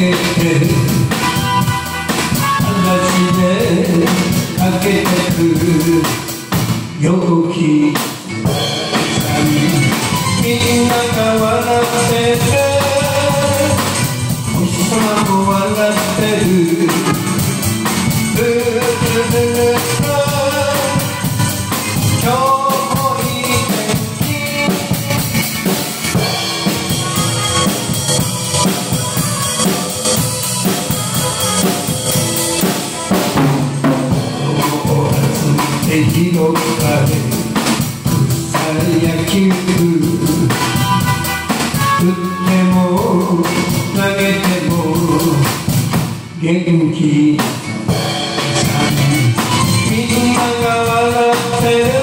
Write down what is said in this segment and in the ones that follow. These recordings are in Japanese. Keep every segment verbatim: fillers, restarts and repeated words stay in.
けて裸足でかけてく陽気さにみんなが笑ってる星空も笑ってるルルルルル今日もいい天気お集めて広がれ草野球打っても投げても元気みんなが笑ってる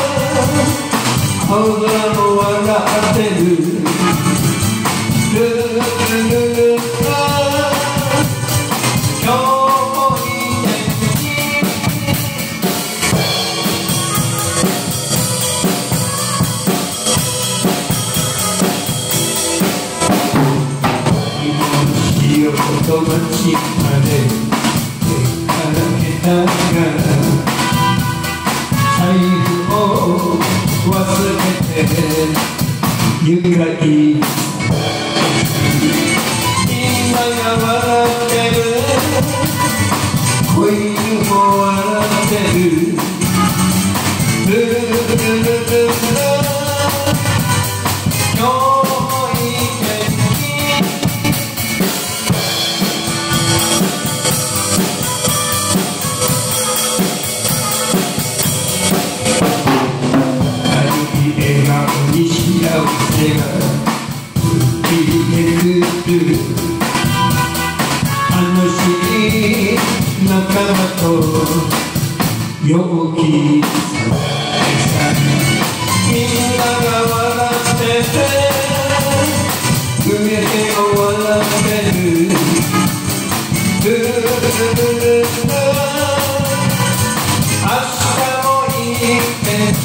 青空も笑ってるルルルルルル今日もいい天気日をと街まで出かけたが財布を忘れてゆかいみんなが笑ってる子犬も笑ってるルルルルルル今日もいい天気笑顔に幸せが吹いてくる楽しい仲間と陽気さみんなが笑ってて上でも笑ってるルルルルルル明日もいい天気